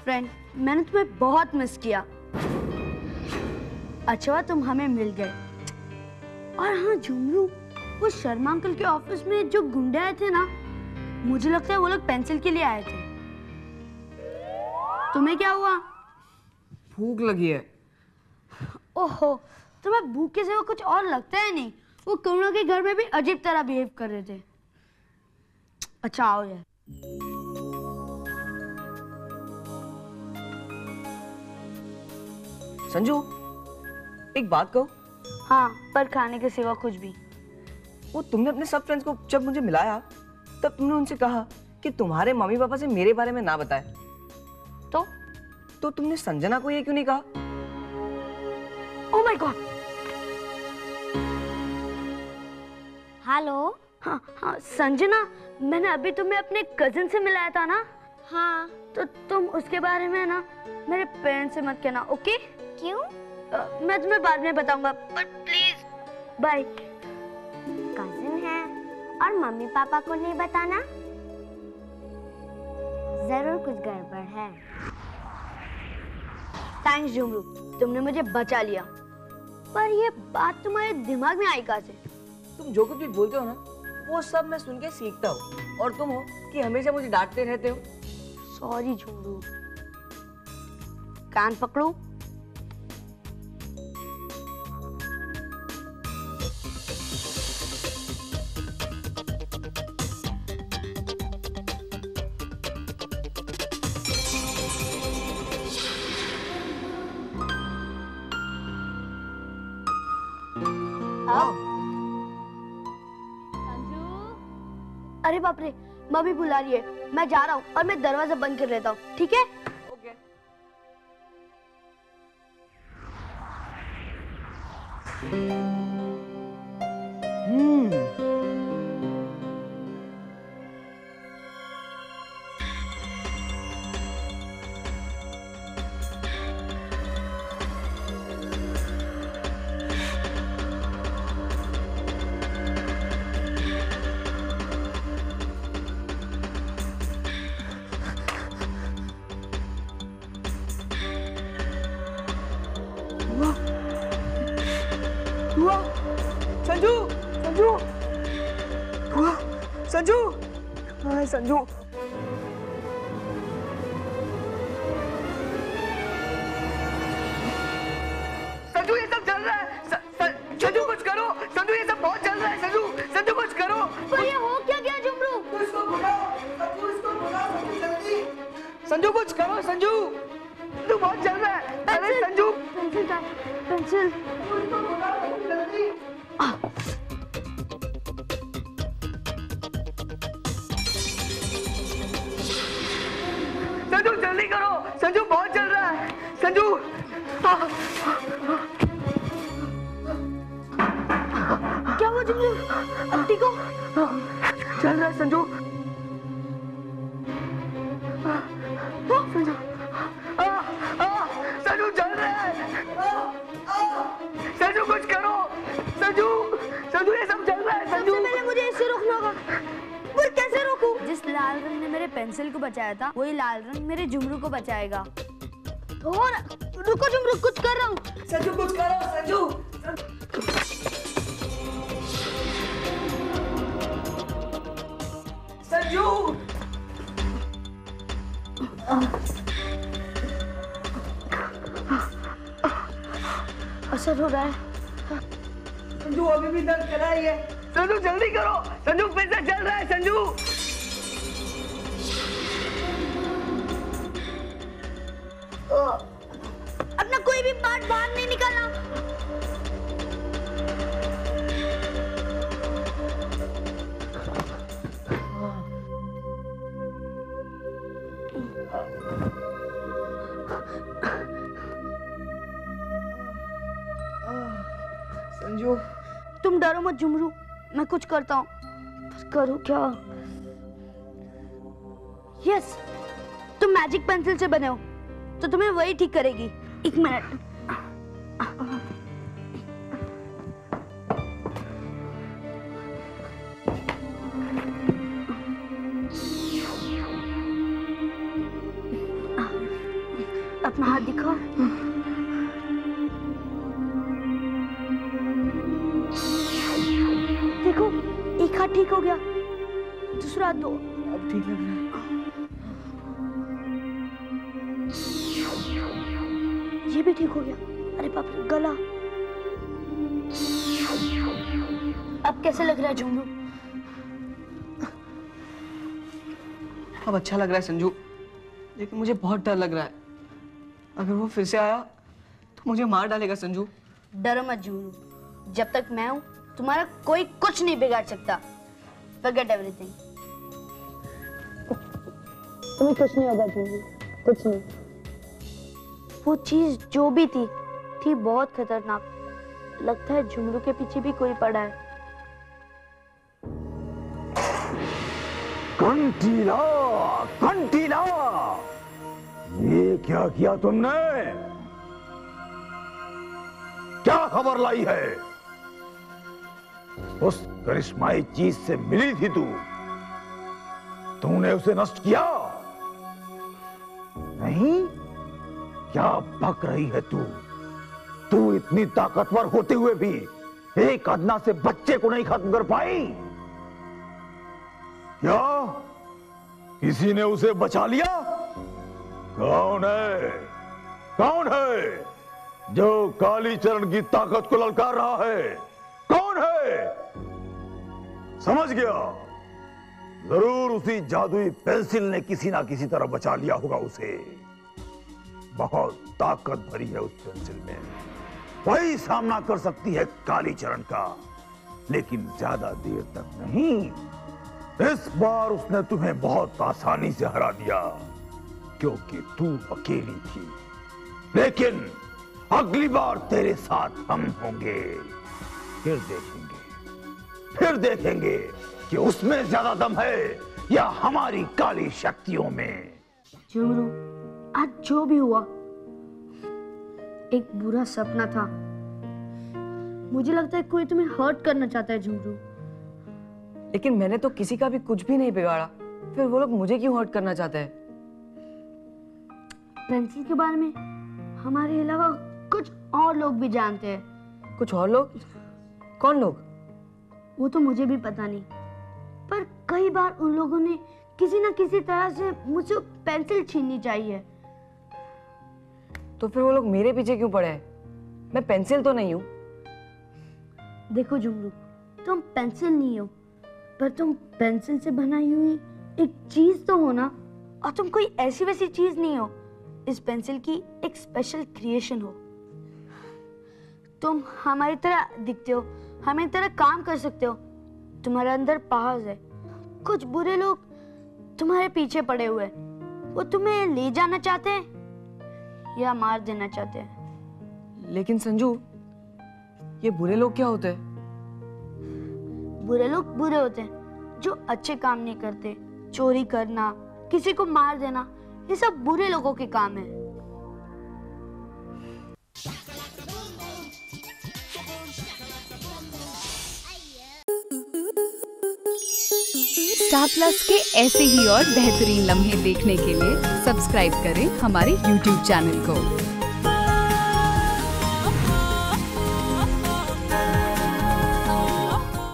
Friend, मैंने तुम्हें बहुत मिस किया। अच्छा हुआ तुम हमें मिल गए। और हाँ झुमरू, वो शर्मा अंकल के ऑफिस में जो गुंडे आए थे ना, मुझे लगता है वो लोग पेंसिल के लिए आए थे। तुम्हें क्या हुआ? भूख लगी है। ओहो, तुम्हें भूख के सिवा कुछ और लगता है नहीं। वो करुणा के घर में भी अजीब तरह बिहेव कर रहे थे। अच्छा आओ यार। संजू, एक बात कहो। हाँ, पर खाने के सिवा कुछ भी। वो तुमने अपने सब फ्रेंड्स को जब मुझे मिलाया तब तुमने उनसे कहा कि तुम्हारे मम्मी पापा से मेरे बारे में ना बताए। तो तुमने संजना को ये क्यों नहीं कहा? Oh my god. हेलो। हाँ हाँ संजना, मैंने अभी तुम्हें अपने कजिन से मिलाया था ना। हाँ। तो तुम उसके बारे में ना मेरे पेरेंट्स से मत कहना, ओके? क्यों? मैं तुम्हें बाद में बताऊंगा, पर प्लीज बाय। कजिन है और मम्मी पापा को नहीं बताना? जरूर कुछ गड़बड़ है। थैंक्स झुमरू, तुमने मुझे बचा लिया। पर ये बात तुम्हारे दिमाग में आई कहाँ से? तुम जो कुछ भी बोलते हो ना, वो सब मैं सुन के सीखता हूँ। और तुम हो कि हमेशा मुझे डांटते रहते हो। सॉरी झुमरू। कान पकड़ो। अरे बाप रे, मम्मी बुला रही है। मैं जा रहा हूँ और मैं दरवाजा बंद कर लेता हूँ, ठीक है? ओके। संजू, संजू, संजू, हाँ संजू। संजू ये सब चल रहा है। संजू कुछ करो। संजू ये सब बहुत चल रहा है। संजू, संजू कुछ करो। पर ये हो क्या गया झुमरू? इसको बुलाओ। संजू इसको बुलाओ। संजू जल्दी। संजू कुछ करो। संजू, संजू बहुत चल रहा है। अरे संजू, पेंसिल का पेंसिल। इसको बुलाओ जल्दी। संजू जल्दी करो। संजू बहुत चल रहा है। संजू, क्या हुआ झुमरू? अब ठीक हो? चल रहा है संजू। संजू, संजू चल रहा है। संजू कुछ करो। संजू, संजू ये सब चल रहा है। संजू, सबसे पहले मुझे इससे रोकना होगा। पर कैसे रोकूं? जिस लाल रंग ने मेरे पेंसिल को बचाया था, वही लाल रंग मेरे झुमरू को बचाएगा। और रुको झुमरू, कुछ कर रहा हूँ। संजू कुछ करो। संजू, संजू, असर हो रहा है। संजू अभी भी दर्द कर रही है। संजू जल्दी करो। संजू फिर से चल रहा है। संजू, अपना कोई भी पार्ट बाहर नहीं निकालना। संजू, तुम डरो मत झुमरू, मैं कुछ करता हूँ। पर करूँ क्या? यस, तुम मैजिक पेंसिल से बने हो, तो तुम्हें वही ठीक करेगी। एक मिनट। अपना हाथ दिखाओ। देखो, एक हाथ ठीक हो गया, दूसरा हाथ दो। अब ठीक लग रहा है। ये भी ठीक हो गया। अरे बाप रे, गला। अब कैसे लग रहा है झुमरू? अब अच्छा लग रहा है संजू, लेकिन मुझे बहुत डर लग रहा है। अगर वो फिर से आया तो मुझे मार डालेगा संजू। डरो मत झुमरू, जब तक मैं हूं तुम्हारा कोई कुछ नहीं बिगाड़ सकता। Forget everything। तुम्हें कुछ नहीं होगा झुमरू, कुछ नहीं। वो चीज जो भी थी बहुत खतरनाक। लगता है झुमरू के पीछे भी कोई पड़ा है। कंटीला, कंटीला, ये क्या किया तुमने? क्या खबर लाई है? उस करिश्माई चीज से मिली थी तूने उसे नष्ट किया? नहीं? क्या भक रही है तू? तू इतनी ताकतवर होते हुए भी एक अदना से बच्चे को नहीं खत्म कर पाई? क्या किसी ने उसे बचा लिया? कौन है? कौन है जो काली चरण की ताकत को ललकार रहा है? कौन है? समझ गया, जरूर उसी जादुई पेंसिल ने किसी ना किसी तरह बचा लिया होगा उसे। बहुत ताकत भरी है उस पेंसिल में, वही सामना कर सकती है काली चरण का, लेकिन ज्यादा देर तक नहीं। इस बार उसने तुम्हें बहुत आसानी से हरा दिया क्योंकि तू अकेली थी, लेकिन अगली बार तेरे साथ हम होंगे। फिर देखेंगे कि उसमें ज्यादा दम है या हमारी काली शक्तियों में। झुमरू, आज जो भी हुआ एक बुरा सपना था। मुझे लगता है कोई तुम्हें हर्ट करना चाहता है झुमरू। लेकिन मैंने तो किसी का भी कुछ भी नहीं बिगाड़ा, फिर वो लोग मुझे क्यों हर्ट करना चाहते हैं? पेंसिल के बारे में हमारे अलावा कुछ और लोग भी जानते हैं। कुछ और लोग? कौन लोग? वो तो मुझे भी पता नहीं, पर कई बार उन लोगों ने किसी न किसी तरह से मुझसे पेंसिल छीननी चाहिए। तो फिर वो लोग मेरे पीछे क्यों पड़े हैं? मैं पेंसिल तो नहीं हूं। देखो झुमरू, तुम पेंसिल नहीं हो, पर तुम पेंसिल से बनाई हुई एक चीज तो हो ना। और तुम कोई ऐसी वैसी चीज नहीं हो, इस पेंसिल की एक स्पेशल क्रिएशन हो। तुम हमारी तरह दिखते हो, हमारी तरह काम कर सकते हो। तुम्हारे अंदर पावर्स है। कुछ बुरे लोग तुम्हारे पीछे पड़े हुए हैं, वो तुम्हें ले जाना चाहते हैं या मार देना चाहते हैं। लेकिन संजू, ये बुरे लोग क्या होते हैं? बुरे लोग बुरे होते हैं जो अच्छे काम नहीं करते। चोरी करना, किसी को मार देना, ये सब बुरे लोगों के काम है। स्टार प्लस के ऐसे ही और बेहतरीन लम्हे देखने के लिए सब्सक्राइब करें हमारे YouTube चैनल को।